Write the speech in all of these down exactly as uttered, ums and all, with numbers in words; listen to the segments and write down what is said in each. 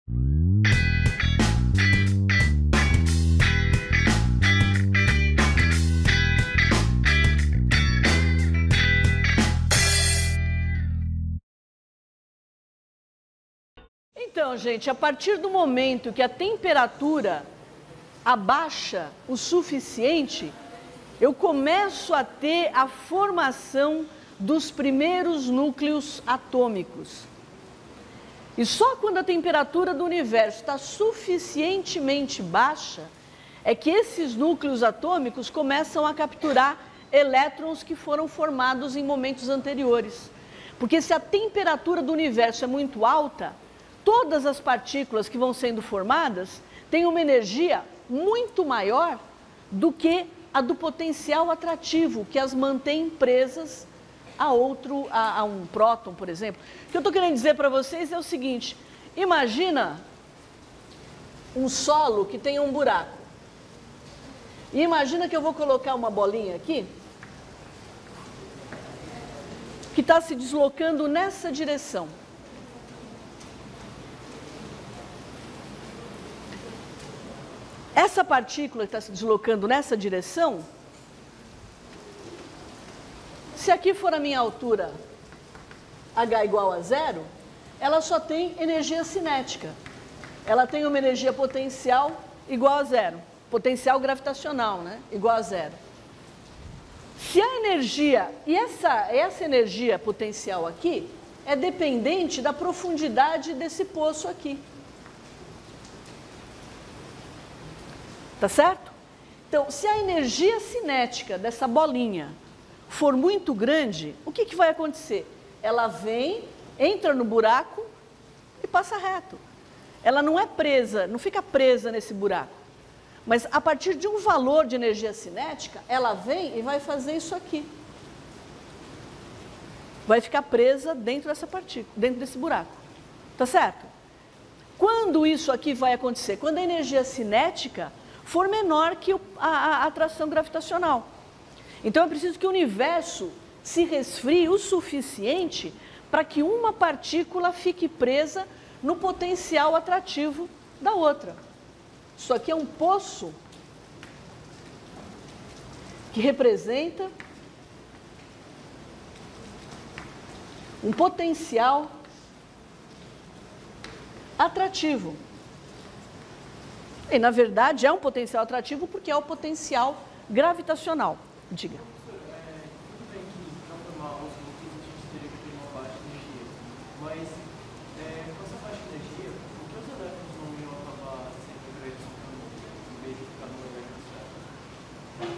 Então, gente, a partir do momento que a temperatura abaixa o suficiente, eu começo a ter a formação dos primeiros núcleos atômicos. E só quando a temperatura do universo está suficientemente baixa, é que esses núcleos atômicos começam a capturar elétrons que foram formados em momentos anteriores. Porque se a temperatura do universo é muito alta, todas as partículas que vão sendo formadas têm uma energia muito maior do que a do potencial atrativo, que as mantém presas a outro, a, a um próton, por exemplo. O que eu estou querendo dizer para vocês é o seguinte: imagina um solo que tem um buraco. E imagina que eu vou colocar uma bolinha aqui, que está se deslocando nessa direção. Essa partícula que está se deslocando nessa direção, se aqui for a minha altura h igual a zero, ela só tem energia cinética. Ela tem uma energia potencial igual a zero. Potencial gravitacional, né? Igual a zero. Se a energia, e essa, essa energia potencial aqui, é dependente da profundidade desse poço aqui. Tá certo? Então, se a energia cinética dessa bolinha for muito grande, o que, que vai acontecer? Ela vem, entra no buraco e passa reto. Ela não é presa, não fica presa nesse buraco. Mas a partir de um valor de energia cinética, ela vem e vai fazer isso aqui. Vai ficar presa dentro dessa partícula, dentro desse buraco. Tá certo? Quando isso aqui vai acontecer? Quando a energia cinética for menor que a, a atração gravitacional. Então é preciso que o universo se resfrie o suficiente para que uma partícula fique presa no potencial atrativo da outra. Isso aqui é um poço que representa um potencial atrativo. E, na verdade, é um potencial atrativo porque é o potencial gravitacional. Diga. Tudo bem que para formar os núcleos a gente teria que ter uma baixa energia, mas é, com essa baixa energia, por que os elétrons não iam acabar sendo atraídos para o núcleo, em vez de ficar no elétron certo?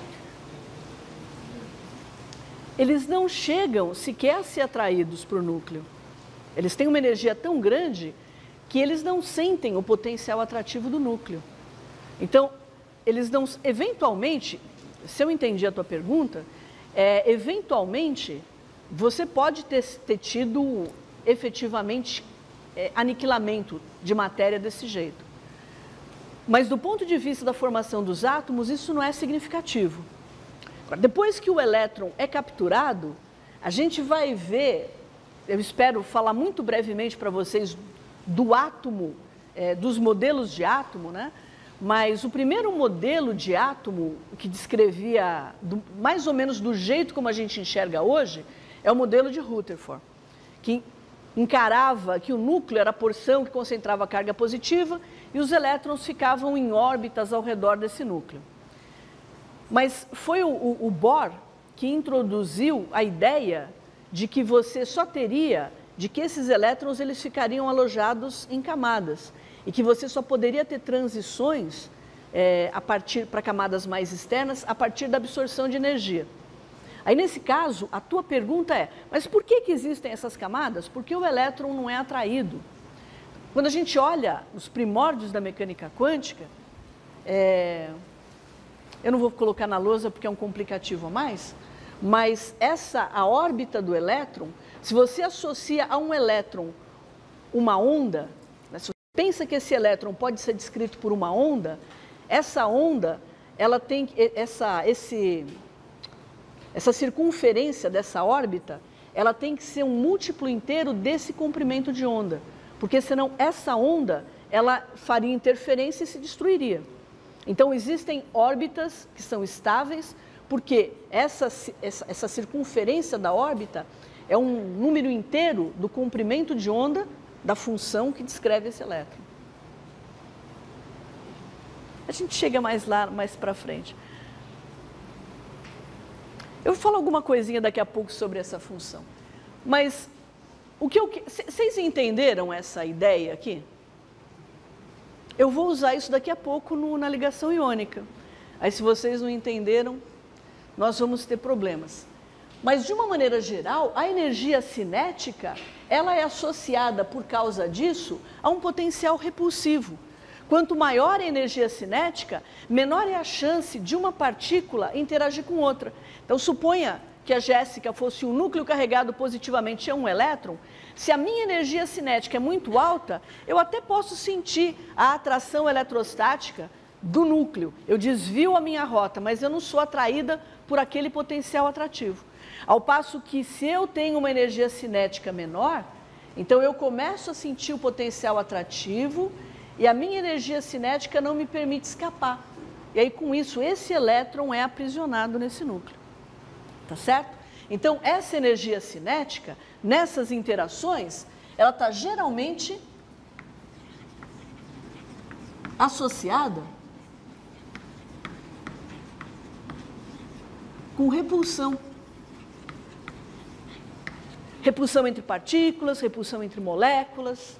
Eles não chegam sequer a ser atraídos para o núcleo. Eles têm uma energia tão grande que eles não sentem o potencial atrativo do núcleo. Então, eles não, eventualmente, se eu entendi a tua pergunta, é, eventualmente você pode ter, ter tido efetivamente é, aniquilamento de matéria desse jeito. Mas do ponto de vista da formação dos átomos, isso não é significativo. Agora, depois que o elétron é capturado, a gente vai ver, eu espero falar muito brevemente para vocês do átomo, é, dos modelos de átomo, né? Mas o primeiro modelo de átomo que descrevia do, mais ou menos do jeito como a gente enxerga hoje é o modelo de Rutherford, que encarava que o núcleo era a porção que concentrava a carga positiva e os elétrons ficavam em órbitas ao redor desse núcleo. Mas foi o, o, o Bohr que introduziu a ideia de que você só teria, de que esses elétrons eles ficariam alojados em camadas e que você só poderia ter transições é, a partir para camadas mais externas a partir da absorção de energia. Aí nesse caso, a tua pergunta é, mas por que que existem essas camadas? Porque o elétron não é atraído. Quando a gente olha os primórdios da mecânica quântica, é, eu não vou colocar na lousa porque é um complicativo a mais, mas essa, a órbita do elétron, se você associa a um elétron uma onda, né, se você pensa que esse elétron pode ser descrito por uma onda, essa onda, ela tem essa, esse, essa circunferência dessa órbita, ela tem que ser um múltiplo inteiro desse comprimento de onda, porque senão essa onda, ela faria interferência e se destruiria. Então, existem órbitas que são estáveis, porque essa, essa, essa circunferência da órbita é um número inteiro do comprimento de onda da função que descreve esse elétron. A gente chega mais lá, mais para frente. Eu vou falar alguma coisinha daqui a pouco sobre essa função. Mas, o que eu... Vocês entenderam essa ideia aqui? Eu vou usar isso daqui a pouco no, na ligação iônica. Aí, se vocês não entenderam, nós vamos ter problemas. Mas, de uma maneira geral, a energia cinética, ela é associada, por causa disso, a um potencial repulsivo. Quanto maior a energia cinética, menor é a chance de uma partícula interagir com outra. Então, suponha que a Jéssica fosse um núcleo carregado positivamente a um elétron. Se a minha energia cinética é muito alta, eu até posso sentir a atração eletrostática do núcleo. Eu desvio a minha rota, mas eu não sou atraída por aquele potencial atrativo. Ao passo que, se eu tenho uma energia cinética menor, então eu começo a sentir o potencial atrativo e a minha energia cinética não me permite escapar. E aí, com isso, esse elétron é aprisionado nesse núcleo. Tá certo? Então, essa energia cinética, nessas interações, ela está geralmente associada com repulsão. Repulsão entre partículas, repulsão entre moléculas.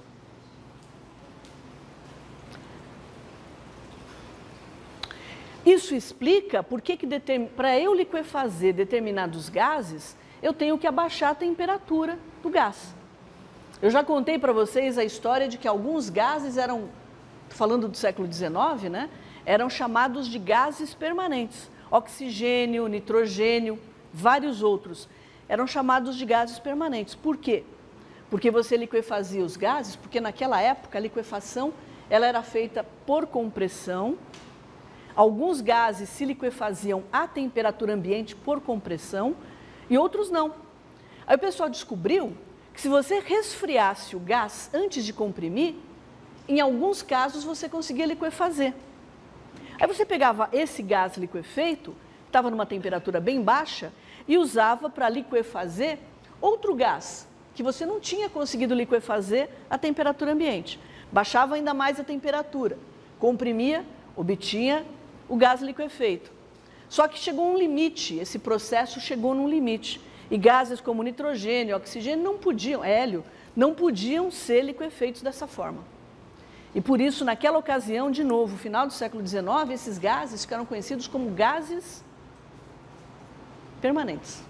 Isso explica por que, que para eu liquefazer determinados gases, eu tenho que abaixar a temperatura do gás. Eu já contei para vocês a história de que alguns gases eram, falando do século dezenove, né, eram chamados de gases permanentes. Oxigênio, nitrogênio, vários outros. Eram chamados de gases permanentes. Por quê? Porque você liquefazia os gases, porque naquela época a liquefação ela era feita por compressão. Alguns gases se liquefaziam à temperatura ambiente por compressão e outros não. Aí o pessoal descobriu que se você resfriasse o gás antes de comprimir, em alguns casos você conseguia liquefazer. Aí você pegava esse gás liquefeito, que estava numa temperatura bem baixa, e usava para liquefazer outro gás, que você não tinha conseguido liquefazer à temperatura ambiente. Baixava ainda mais a temperatura, comprimia, obtinha o gás liquefeito. Só que chegou um limite, esse processo chegou num limite. E gases como nitrogênio, oxigênio não podiam, hélio, não podiam ser liquefeitos dessa forma. E por isso, naquela ocasião, de novo, no final do século dezenove, esses gases ficaram conhecidos como gases permanentes.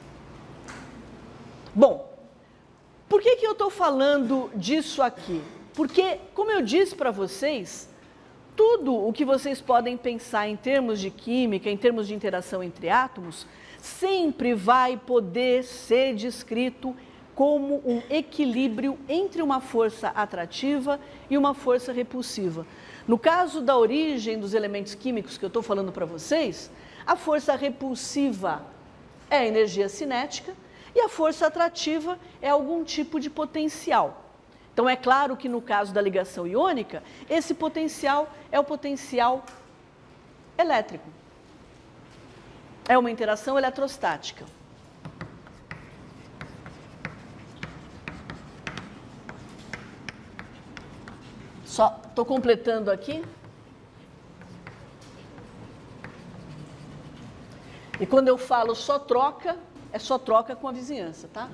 Bom, por que que eu estou falando disso aqui? Porque, como eu disse para vocês, tudo o que vocês podem pensar em termos de química, em termos de interação entre átomos, sempre vai poder ser descrito como um equilíbrio entre uma força atrativa e uma força repulsiva. No caso da origem dos elementos químicos que eu estou falando para vocês, a força repulsiva é a energia cinética e a força atrativa é algum tipo de potencial. Então, é claro que no caso da ligação iônica, esse potencial é o potencial elétrico. É uma interação eletrostática. Só estou completando aqui. E quando eu falo só troca, é só troca com a vizinhança, tá?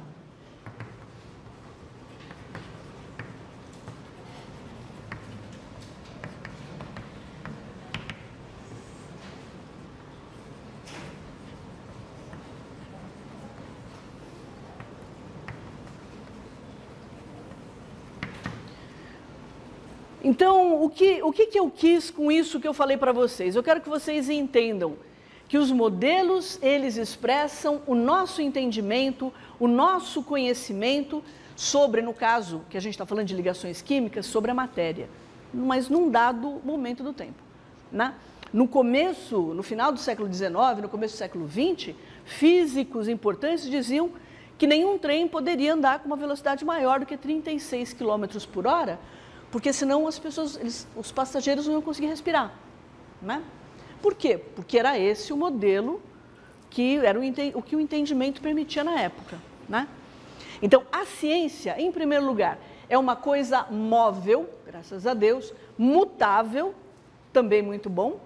Então, o que, o que que eu quis com isso que eu falei para vocês? Eu quero que vocês entendam que os modelos, eles expressam o nosso entendimento, o nosso conhecimento sobre, no caso, que a gente está falando de ligações químicas, sobre a matéria, mas num dado momento do tempo, né? No começo, no final do século dezenove, no começo do século vinte, físicos importantes diziam que nenhum trem poderia andar com uma velocidade maior do que trinta e seis quilômetros por hora, porque senão as pessoas, eles, os passageiros não iam conseguir respirar, né? Por quê? Porque era esse o modelo que era o, o que o entendimento permitia na época, né? Então, a ciência, em primeiro lugar, é uma coisa móvel, graças a Deus, mutável, também muito bom,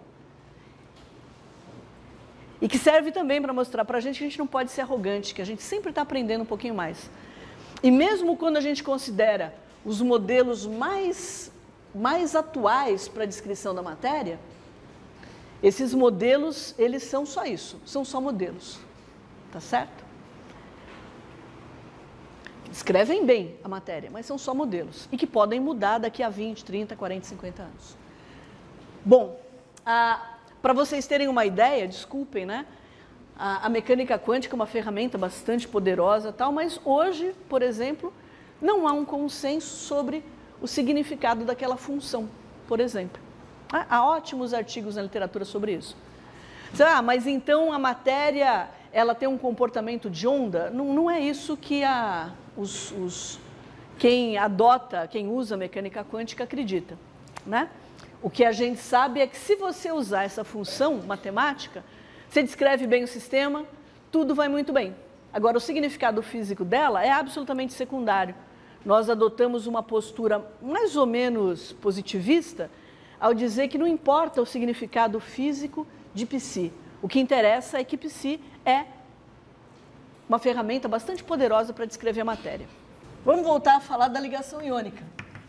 e que serve também para mostrar para a gente que a gente não pode ser arrogante, que a gente sempre está aprendendo um pouquinho mais. E mesmo quando a gente considera os modelos mais, mais atuais para a descrição da matéria, esses modelos, eles são só isso, são só modelos, tá certo? Descrevem bem a matéria, mas são só modelos, e que podem mudar daqui a vinte, trinta, quarenta, cinquenta anos. Bom, para vocês terem uma ideia, desculpem, né? A, a mecânica quântica é uma ferramenta bastante poderosa, tal, mas hoje, por exemplo, não há um consenso sobre o significado daquela função, por exemplo. Há, há ótimos artigos na literatura sobre isso. Ah, mas então a matéria, ela tem um comportamento de onda? Não, não é isso que a, os, os, quem adota, quem usa a mecânica quântica acredita, né? O que a gente sabe é que se você usar essa função matemática, você descreve bem o sistema, tudo vai muito bem. Agora, o significado físico dela é absolutamente secundário. Nós adotamos uma postura mais ou menos positivista ao dizer que não importa o significado físico de psi. O que interessa é que psi é uma ferramenta bastante poderosa para descrever a matéria. Vamos voltar a falar da ligação iônica.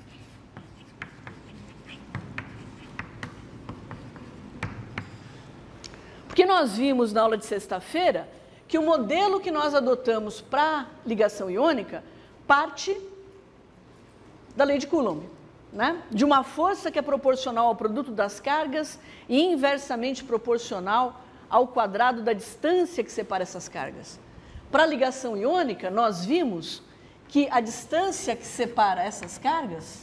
Porque nós vimos na aula de sexta-feira que o modelo que nós adotamos para ligação iônica parte da lei de Coulomb, né? De uma força que é proporcional ao produto das cargas e inversamente proporcional ao quadrado da distância que separa essas cargas. Para a ligação iônica, nós vimos que a distância que separa essas cargas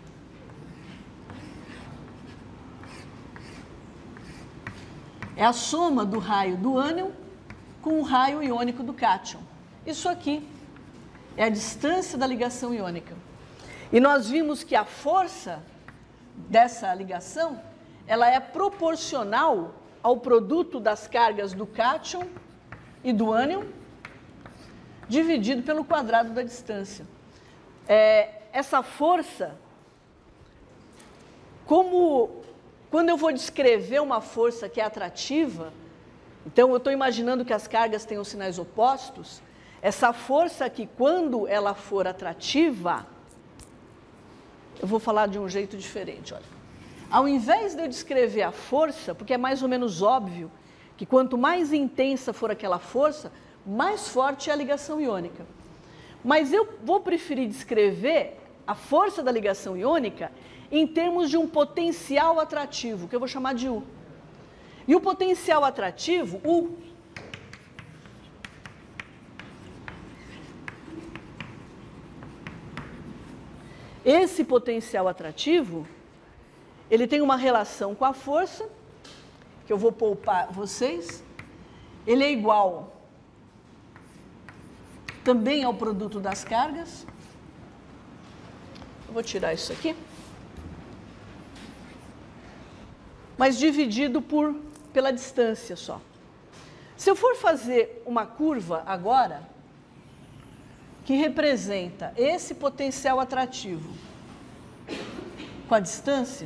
é a soma do raio do ânion com o raio iônico do cátion. Isso aqui é a distância da ligação iônica. E nós vimos que a força dessa ligação, ela é proporcional ao produto das cargas do cátion e do ânion, dividido pelo quadrado da distância. É, essa força, como... Quando eu vou descrever uma força que é atrativa, então eu estou imaginando que as cargas têm os sinais opostos, essa força aqui, quando ela for atrativa, eu vou falar de um jeito diferente, olha. Ao invés de eu descrever a força, porque é mais ou menos óbvio que quanto mais intensa for aquela força, mais forte é a ligação iônica. Mas eu vou preferir descrever a força da ligação iônica em termos de um potencial atrativo, que eu vou chamar de U. E o potencial atrativo, U, esse potencial atrativo, ele tem uma relação com a força, que eu vou poupar vocês, ele é igual também ao produto das cargas. Eu vou tirar isso aqui. Mas dividido por, pela distância só. Se eu for fazer uma curva agora, que representa esse potencial atrativo com a distância,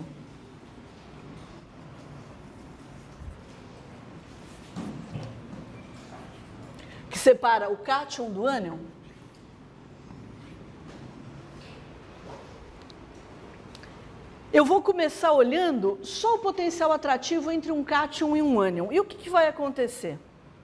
que separa o cátion do ânion, eu vou começar olhando só o potencial atrativo entre um cátion e um ânion. E o que, que vai acontecer?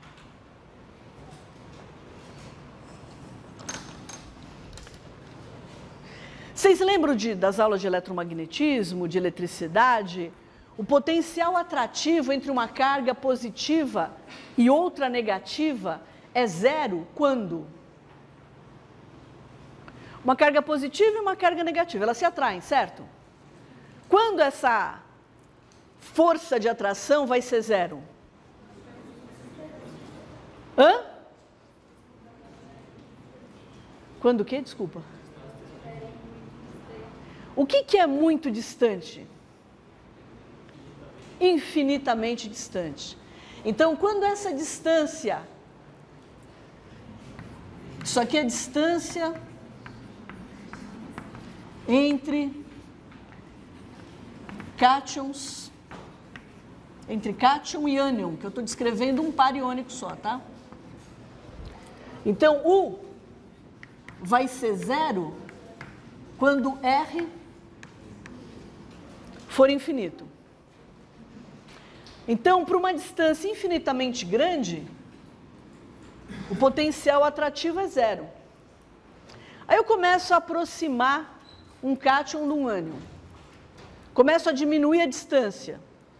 Vocês lembram de, das aulas de eletromagnetismo, de eletricidade? O potencial atrativo entre uma carga positiva e outra negativa é zero quando? Uma carga positiva e uma carga negativa, elas se atraem, certo? Quando essa força de atração vai ser zero? Hã? Quando o quê? Desculpa. O que, que é muito distante? Infinitamente distante. Então, quando essa distância, isso aqui é a distância entre cátions, entre cátion e ânion, que eu estou descrevendo um par iônico só, tá? Então, U vai ser zero quando R for infinito. Então, para uma distância infinitamente grande, o potencial atrativo é zero. Aí eu começo a aproximar um cátion de um ânion. Começo a diminuir a distância.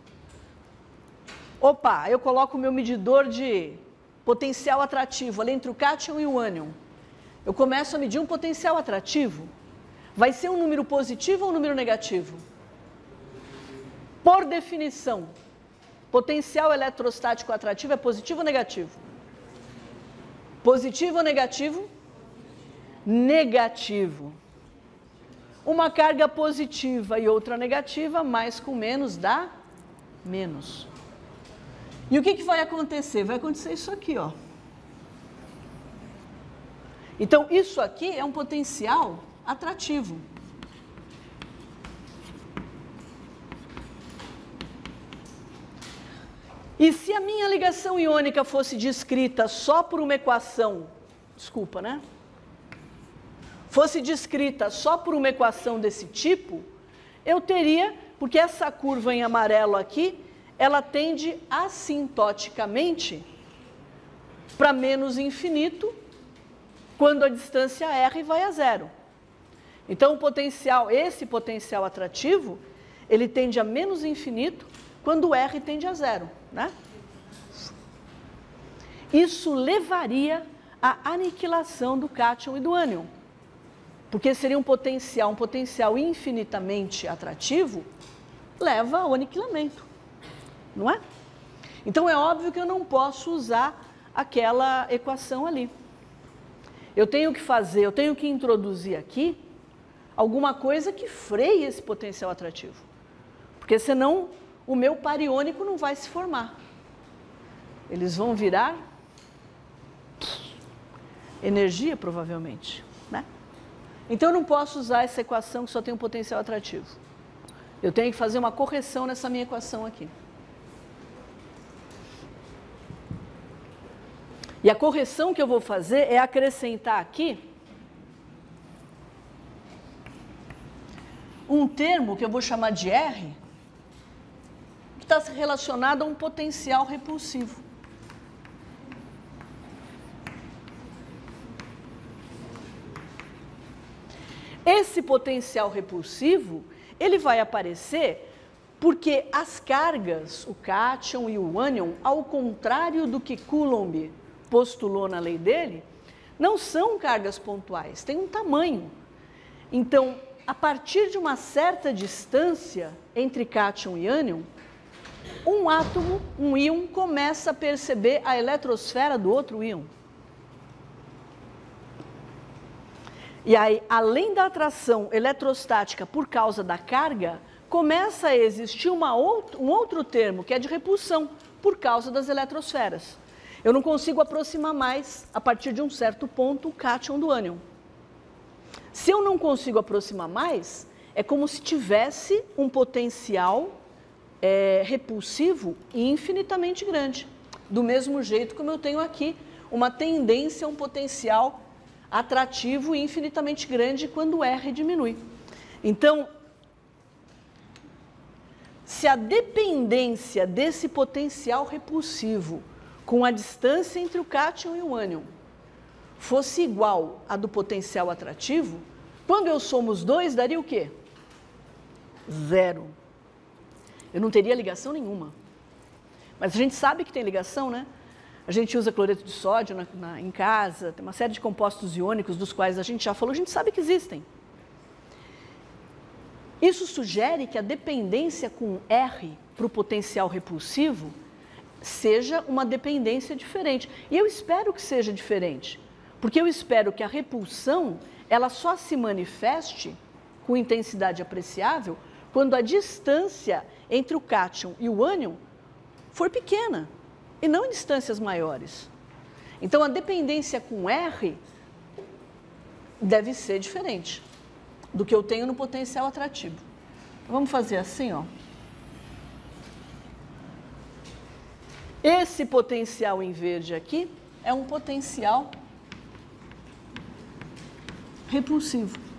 Opa, eu coloco o meu medidor de potencial atrativo ali entre o cátion e o ânion. Eu começo a medir um potencial atrativo. Vai ser um número positivo ou um número negativo? Por definição, potencial eletrostático atrativo é positivo ou negativo? Positivo ou negativo? Negativo. Uma carga positiva e outra negativa, mais com menos dá menos. E o que, que vai acontecer? Vai acontecer isso aqui, ó. Então, isso aqui é um potencial atrativo. E se a minha ligação iônica fosse descrita só por uma equação, desculpa, né? Fosse descrita só por uma equação desse tipo, eu teria, porque essa curva em amarelo aqui, ela tende assintoticamente para menos infinito, quando a distância R vai a zero. Então, o potencial, esse potencial atrativo, ele tende a menos infinito, quando o R tende a zero, né? Isso levaria à aniquilação do cátion e do ânion, porque seria um potencial, um potencial infinitamente atrativo, leva ao aniquilamento, não é? Então é óbvio que eu não posso usar aquela equação ali. Eu tenho que fazer, eu tenho que introduzir aqui alguma coisa que freie esse potencial atrativo, porque senão o meu par iônico não vai se formar. Eles vão virar energia, provavelmente, né? Então eu não posso usar essa equação que só tem um potencial atrativo. Eu tenho que fazer uma correção nessa minha equação aqui. E a correção que eu vou fazer é acrescentar aqui um termo que eu vou chamar de R, que está relacionado a um potencial repulsivo. Esse potencial repulsivo, ele vai aparecer porque as cargas, o cátion e o ânion, ao contrário do que Coulomb postulou na lei dele, não são cargas pontuais, têm um tamanho. Então, a partir de uma certa distância entre cátion e ânion, um átomo, um íon, começa a perceber a eletrosfera do outro íon. E aí, além da atração eletrostática por causa da carga, começa a existir uma outro, um outro termo, que é de repulsão, por causa das eletrosferas. Eu não consigo aproximar mais, a partir de um certo ponto, o cátion do ânion. Se eu não consigo aproximar mais, é como se tivesse um potencial é, repulsivo infinitamente grande. Do mesmo jeito como eu tenho aqui uma tendência a um potencial atrativo infinitamente grande quando o R diminui. Então, se a dependência desse potencial repulsivo com a distância entre o cátion e o ânion fosse igual à do potencial atrativo, quando eu somo os dois, daria o quê? Zero. Eu não teria ligação nenhuma. Mas a gente sabe que tem ligação, né? A gente usa cloreto de sódio na, na, em casa, tem uma série de compostos iônicos dos quais a gente já falou, a gente sabe que existem. Isso sugere que a dependência com R para o potencial repulsivo seja uma dependência diferente. E eu espero que seja diferente, porque eu espero que a repulsão ela só se manifeste com intensidade apreciável quando a distância entre o cátion e o ânion for pequena, e não em distâncias maiores. Então, a dependência com R deve ser diferente do que eu tenho no potencial atrativo. Vamos fazer assim, ó. Esse potencial em verde aqui é um potencial repulsivo.